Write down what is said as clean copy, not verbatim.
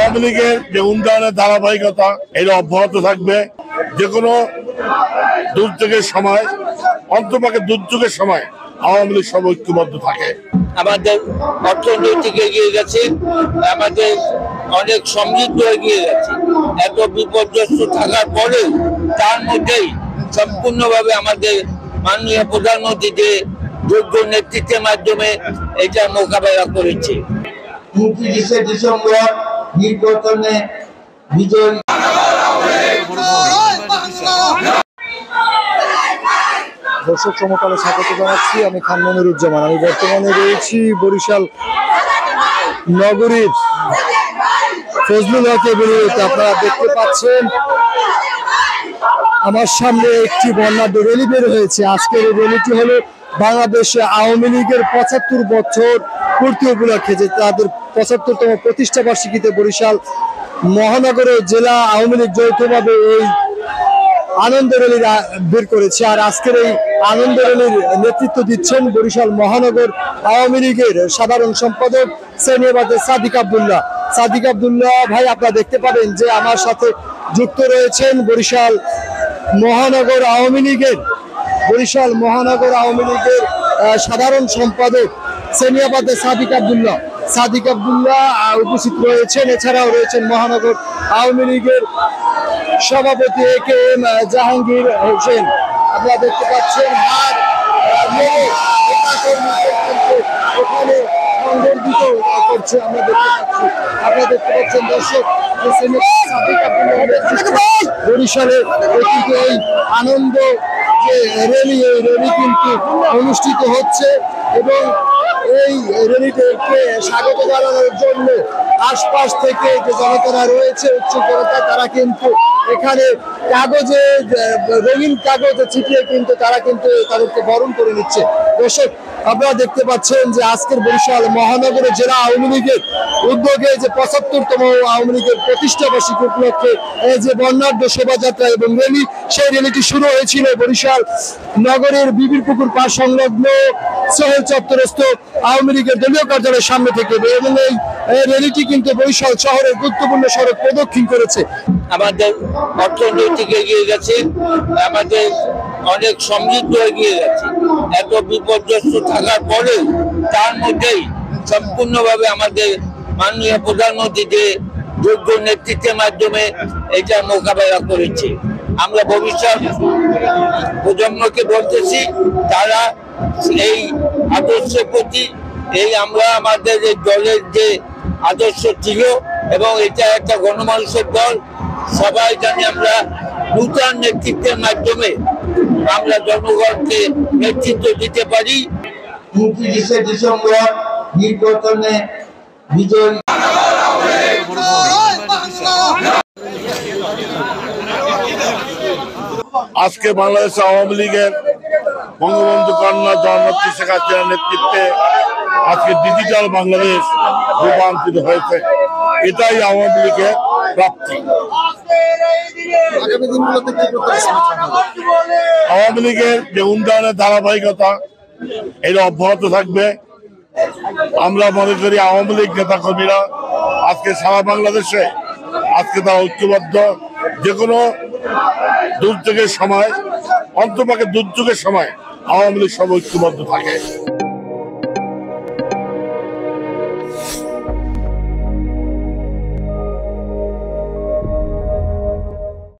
আওয়ামী লীগের যে উন্নয়নের ধারাবাহিকতা এটা অব্যাহত থাকবে। যে কোনো দুর্যোগের সময়, অন্তপক্ষে দুর্যোগের সময় আওয়ামী লীগ সব ঐক্যবদ্ধ থাকে। আমাদের অর্থনৈতিক এগিয়ে গেছে, আমাদের অনেক সমৃদ্ধ এগিয়ে গেছে। এত বিপর্যস্ত থাকার পরে তার মধ্যেই সম্পূর্ণভাবে আমাদের মাননীয় প্রধানমন্ত্রী যে যোগ্য নেতৃত্বের মাধ্যমে এটা মোকাবেলা করেছে। 29 ডিসেম্বর নির্বাচনে বিজয়। দর্শক সমকালে স্বাগত জানাচ্ছি, আমি খান মনিরুজ্জামান। আমি বর্তমানে রয়েছি বরিশাল নগরীর ফজলুল হক এভিনিউতে। আপনারা দেখতে পাচ্ছেন আমার সামনে একটি বর্ণাঢ্য র্যালি বের হয়েছে। আজকের এই র্যালিটি হলো বাংলাদেশে আওয়ামী লীগের 75 বছর পূর্তি উপলক্ষে, যে তাদের 75তম প্রতিষ্ঠা বার্ষিকীতে বরিশাল মহানগরে জেলা আওয়ামী লীগ যৌথভাবে এই আনন্দ র্যালি বের করেছে। আর আজকের এই আনন্দ র্যালির নেতৃত্ব দিচ্ছেন বরিশাল মহানগর আওয়ামী লীগের সাধারণ সম্পাদক সেনিয়াবাদের সাদিক আব্দুল্লাহ। সাদিক আব্দুল্লাহ ভাই, আপনারা দেখতে পাবেন যে আমার সাথে যুক্ত রয়েছেন বরিশাল মহানগর আওয়ামী লীগের সাধারণ সম্পাদক সেনিয়াবাদের সাদিক আব্দুল্লাহ উপস্থিত রয়েছেন। এছাড়াও রয়েছেন মহানগর আওয়ামী লীগের সভাপতি একেএম জাহাঙ্গীর হোসেন। আপনারা দেখতে পাচ্ছেন সংবর্ধিত করছে। আপনারা দেখতে পাচ্ছেন দর্শক, বরিশালের এই আনন্দ যে র্যালি, এই র্যালি কিন্তু অনুষ্ঠিত হচ্ছে এবং এই র্যালিকে স্বাগত জানানোর জন্য আশপাশ থেকে যে জনতারা রয়েছে, উচ্চ জনতা, তারা কিন্তু এখানে কাগজে, রঙিন কাগজে ছিটিয়ে কিন্তু তারা কিন্তু তাদেরকে বরণ করে নিচ্ছে। দর্শক, আপনারা দেখতে পাচ্ছেন যে আজকের বরিশাল মহানগরের জেলা আওয়ামী লীগের উদ্যোগে যে 75তম আওয়ামী লীগের প্রতিষ্ঠা বার্ষিকী উপলক্ষে যে বর্ণাঢ্য শোভাযাত্রা এবং র্যালি, সেই র্যালিটি শুরু হয়েছিল বরিশাল নগরের বিবির পুকুর পাড় সংলগ্ন সোহেল চত্বরস্থ আওয়ামী লীগের দলীয় কার্যালয়ের সামনে থেকে। এবং এই র্যালিটি কিন্তু বরিশাল শহরের গুরুত্বপূর্ণ সড়ক প্রদক্ষিণ করেছে। আমাদের অর্থনৈতিক এগিয়ে গেছে, আমাদের অনেক সমৃদ্ধ এগিয়ে গেছে। এত বিপর্যস্ত থাকার পরে তার মধ্যেই সম্পূর্ণভাবে আমাদের মাননীয় প্রধানমন্ত্রী যে যোগ্য নেতৃত্বের মাধ্যমে এটা মোকাবেলা করেছে। আমরা ভবিষ্যৎ প্রজন্মকে বলতেছি, তারা এই আদর্শের প্রতি, এই আমরা আমাদের এই দলের যে আদর্শ ছিল এবং এটা একটা গণমানুষের দল, সবাই জানি আমরা নূতন নেতৃত্বের মাধ্যমে আমরা জনগণকে নেতৃত্ব দিতে পারি। 29 ডিসেম্বর নির্বাচনে বিজয়। আজকে বাংলাদেশ আওয়ামী লীগের বঙ্গবন্ধু কন্যা জননেত্রী শেখ হাসিনার নেতৃত্বে আজকে ডিজিটাল বাংলাদেশ রূপান্তরিত হয়েছে। এটাই আওয়ামী লীগের প্রাপ্তি। আওয়ামী লীগের যে উন্নয়নের ধারাবাহিকতা এটা অব্যাহত থাকবে। আমরা মনে করি আওয়ামী লীগ নেতা কর্মীরা আজকে সারা বাংলাদেশে আজকে তারা ঐক্যবদ্ধ। যে কোনো দুর্যোগের সময়, অন্তপক্ষে দুর্যোগের সময় আওয়ামী লীগ সব ঐক্যবদ্ধ থাকে।